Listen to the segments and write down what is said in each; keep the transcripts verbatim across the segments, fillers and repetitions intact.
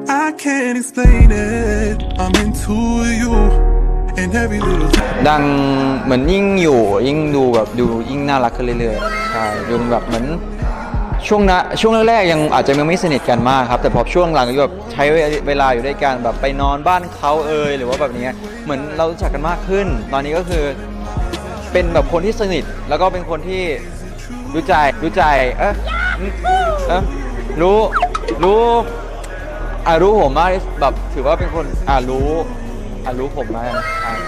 I can't explain it I'm into you and every little ดังเหมือนยิ่งอยู่ยิ่งดูแบบดูยิ่งน่ารักขึ้นเรื่อยๆใช่ดูแบบเหมือนช่วงนะช่วงแรกๆยังอาจจะยังไม่สนิทกันมากครับแต่พอช่วงหลังก็แบบใช้เวลาอยู่ด้วยกันแบบไปนอนบ้านเขาเอยหรือว่าแบบนี้เหมือนเรารู้จักกันมากขึ้นตอนนี้ก็คือเป็นแบบคนที่สนิทแล้วก็เป็นคนที่รู้ใจรู้ใจเออเออรู้รู้อ่ะรู้ผมมากแบบถือว่าเป็นคนอ่ะรู้อ่ะรู้ผมมากอ่ะ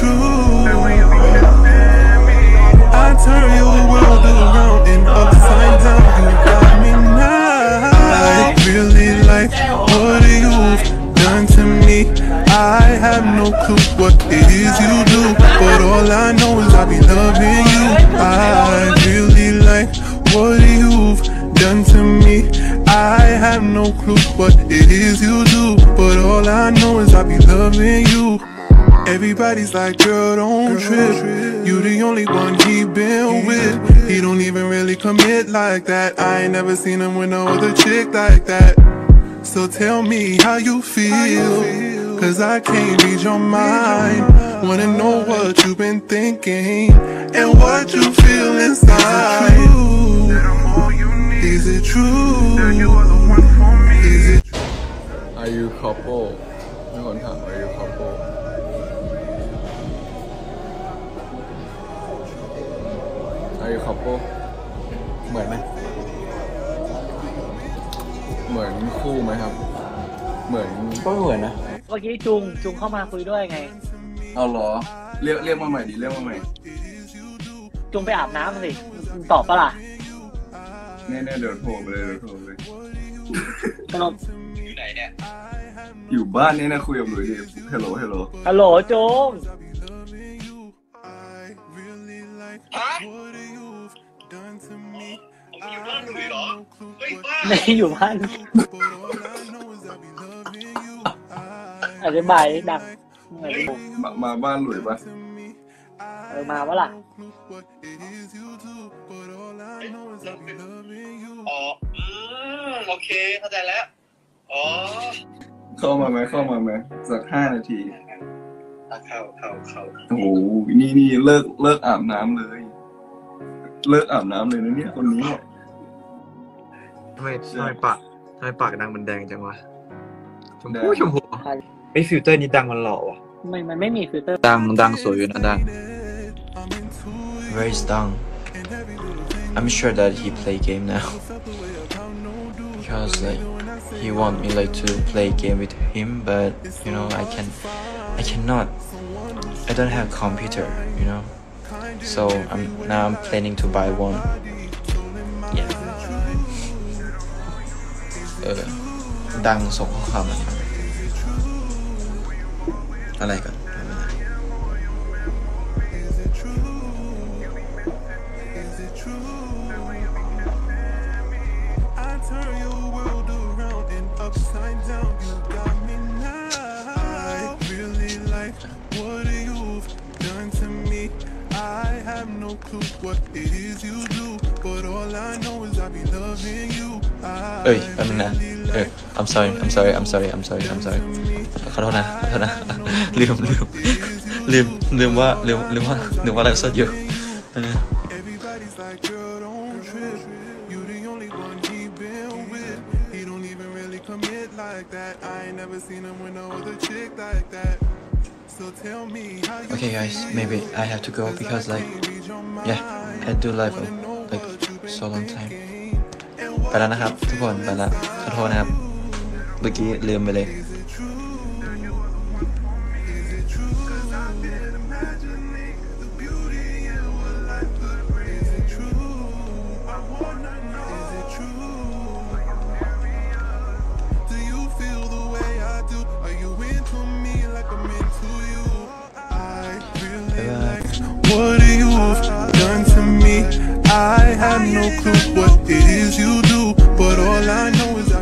I turn your world around and upside down. You got me now. I really like what you've done to me. I have no clue what it is you do, but all I know is I'll be loving you. I really like what you've done to me. I have no clue what it is you do, but all I know is I'll be loving you. Everybody's like, girl, don't trip. You the only one he been with. He don't even really commit like that. I ain't never seen him with no other chick like that. So tell me how you feel, cause I can't read your mind. Wanna know what you've been thinking and what you feel inside. Is it true? Is it true? Are you couple? มีคนถาม Are you couple? Are you couple? เหมือนไหมเหมือนคู่ไหมครับเหมือนก็เหมือนนะเมื่อกี้จุงจุงเข้ามาคุยด้วยไงเอาเหรอเรียกเรียกมาใหม่ดิเรียกมาใหม่จุงไปอาบน้ำสิตอบปะล่ะเนี่ยเนี่ยเดี๋ยวโทรไปเลยเดี๋ยวโทรไปขนมอยู่ไหนเนี่ยอยู่บ้านเนี่ยนะคุยกับหลุยดิฮัลโหลฮัลโหลฮัลโหลจุงฮะอยู่บ้านหลุยเหรอเฮ้ยบ้าไม่อยู่บ้านอธิบายดังมามาบ้านหลุยปะเออมาวะล่ะอ๋ออืมโอเคเข้าใจแล้วอ๋อเข้ามาไหมเข้ามาไหมสักห้านาทีเข้าเข้าเข้าโอ้โหนี่นี่เลิกเลิกอาบน้ำเลยเลิกอาบน้ำเลยนะเนี่ยคนนี้ทำไมทำไมปากทำไมปากดังมันแดงจังวะชมพูชมพูไอฟิลเตอร์นี้ดังมันหล่อวะไม่มันไม่มีฟิลเตอร์ดังดังสวยอยู่นะดัง Where is Dang? I'm sure that he play game now because like he want me like to play game with him, but you know I can I cannot. I don't have computer, you know. So I'm now I'm planning to buy one. Yeah. เออดังส่งข้อความมาอะไรกันเอ้ยแป๊บนึงนะเออ I'm sorry I'm sorry I'm sorry I'm sorry I'm sorry ขอโทษนะขอโทษนะลืมลืมลืมลืมว่าลืมลืมว่าลืมว่าอะไรสดอยู่Okay guys, maybe I have to go because like yeah, I do live like so long time. ไปแล้วนะครับทุกคนไปแล้วขอโทษนะครับเมื่อกี้ลืมไปเลย What you've done to me, I have no clue what it is you do, but all I know is